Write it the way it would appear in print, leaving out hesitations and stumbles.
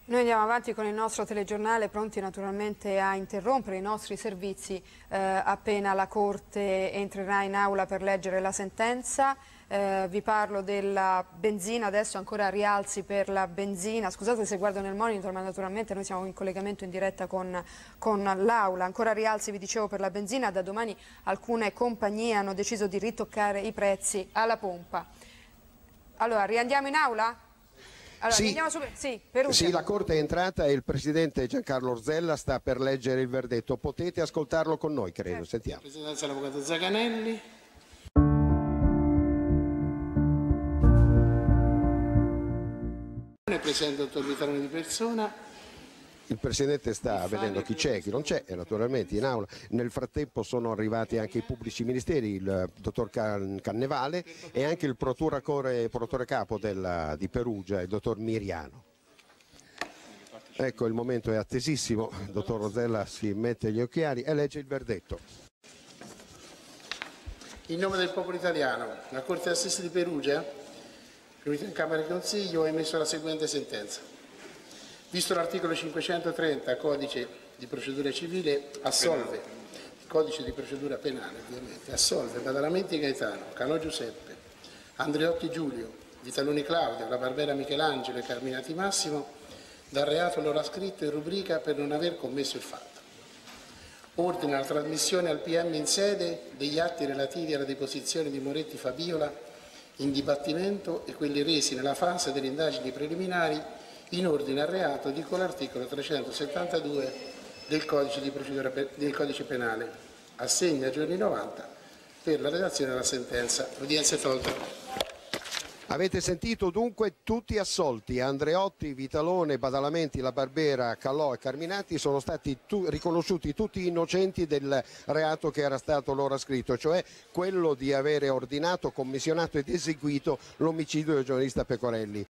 Noi andiamo avanti con il nostro telegiornale, pronti naturalmente a interrompere i nostri servizi appena la Corte entrerà in aula per leggere la sentenza. Vi parlo della benzina, adesso ancora rialzi per la benzina. Scusate se guardo nel monitor, ma naturalmente noi siamo in collegamento in diretta con l'Aula. Ancora rialzi, vi dicevo, per la benzina. Da domani alcune compagnie hanno deciso di ritoccare i prezzi alla pompa. Allora, riandiamo in aula? Allora, sì, la Corte è entrata e il Presidente Giancarlo Orzella sta per leggere il verdetto. Potete ascoltarlo con noi, credo. Sentiamo. Presidenza dell'Avvocato Zaganelli. Presente dottor Vitalone di persona. Il Presidente sta vedendo chi c'è e chi non c'è, e naturalmente in aula. Nel frattempo sono arrivati anche i pubblici ministeri, il dottor Cannevale e anche il procuratore capo di Perugia, il dottor Miriano. Ecco, il momento è attesissimo, il dottor Orzella si mette gli occhiali e legge il verdetto. In nome del popolo italiano, la Corte d'Assise di Perugia, riunita in Camera di Consiglio, ha emesso la seguente sentenza. Visto l'articolo 530 Codice di procedura civile, assolve, Codice di procedura penale ovviamente, assolve Badalamenti Gaetano, Canò Giuseppe, Andreotti Giulio, Vitaloni Claudio, La Barbera Michelangelo e Carminati Massimo dal reato loro ascritto in rubrica per non aver commesso il fatto. Ordina la trasmissione al PM in sede degli atti relativi alla deposizione di Moretti Fabiola in dibattimento e quelli resi nella fase delle indagini preliminari in ordine al reato di con l'articolo 372 del Codice Penale. Assegna giorni 90 per la redazione della sentenza. L'udienza è tolta. Avete sentito dunque tutti assolti. Andreotti, Vitalone, Badalamenti, La Barbera, Calò e Carminati sono stati riconosciuti tutti innocenti del reato che era stato loro ascritto, cioè quello di avere ordinato, commissionato ed eseguito l'omicidio del giornalista Pecorelli.